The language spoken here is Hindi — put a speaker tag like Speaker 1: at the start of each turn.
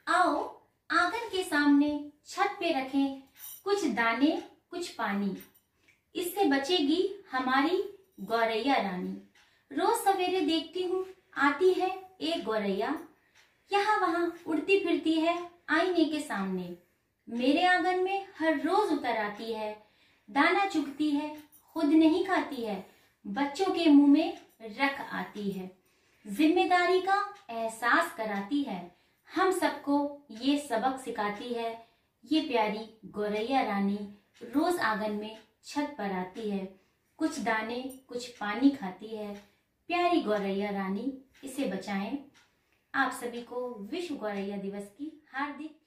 Speaker 1: आओ आंगन के सामने छत पे रखें कुछ दाने कुछ पानी, इससे बचेगी हमारी गौरैया रानी। रोज सवेरे देखती हूँ आती है एक गौरैया, यहाँ वहाँ उड़ती फिरती है आईने के सामने। मेरे आंगन में हर रोज उतर आती है, दाना चुगती है खुद नहीं खाती है, बच्चों के मुंह में रख आती है। जिम्मेदारी का एहसास कराती है, हम सबको ये सबक सिखाती है। ये प्यारी गौरैया रानी रोज आंगन में छत पर आती है, कुछ दाने कुछ पानी खाती है। प्यारी गौरैया रानी, इसे बचाएं। आप सभी को विश्व गौरैया दिवस की हार्दिक